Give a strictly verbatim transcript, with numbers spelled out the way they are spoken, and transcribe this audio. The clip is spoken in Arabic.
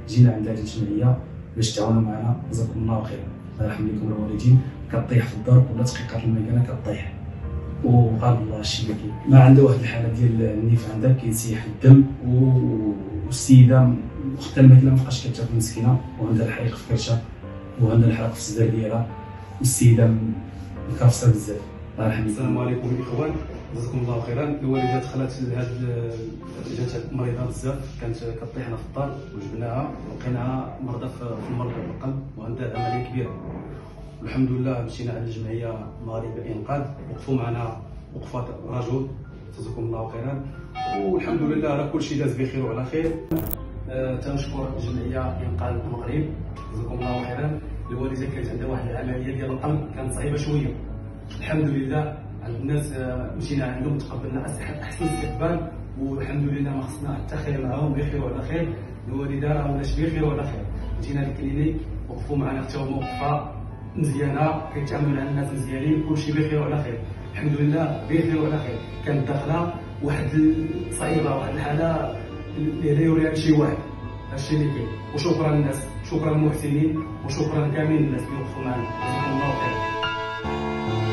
جينا عند هذه الجمعيه باش تعاونوا معنا. جزاكم الله خيرا. الله يرحم لكم الوالدين. كطيح في الدار ولا دقيقه المكانه كطيح وقال الله الشيء اللي كاين. ما عنده واحد الحاله ديال النيف عندها كيسيح الدم والسيده وقت الماكله مابقاش كتاكل مسكينه وعندها الحريق في كرشها وعندها الحرق في الصدر ديالها والسيده مكرفسه بزاف. الله يرحم. السلام عليكم الاخوان، جزاكم الله خيرا. الوالده دخلت لهاد جات مريضه بزاف، كانت كطيحنا في الدار وجبناها لقيناها مرضى في المرض بالقلب وعندها عمليه كبيره. والحمد لله مشينا عند الجمعيه مغاربه انقاذ، وقفوا معنا وقفات رجل، جزاكم الله خيرا. والحمد لله راه كلشي داز بخير وعلى خير. أه تنشكر الجمعيه انقاذ المغرب، جزاكم الله خيرا. الوالده كانت عندها واحد العمليه ديال القلب كانت صعيبه شويه، الحمد لله عند الناس مشينا عندهم تقبلنا احسن استقبال، والحمد لله ما خصنا حتى خير معاهم، بخير وعلى خير. الوالده راه ولات بخير وعلى خير. جينا للكلينيك وقفوا معنا حتى هما وقفه مزيانه، كيتعاملوا مع الناس مزيانين، كلشي بخير وعلى خير، الحمد لله بخير وعلى خير. كانت داخله واحد صعيبه، واحد الحاله اللي لا يوريها لشي واحد. هادشي اللي كاين. وشكرا للناس، شكرا للمحسنين، وشكرا كاملين الناس اللي وقفوا معنا، جزاكم الله خير.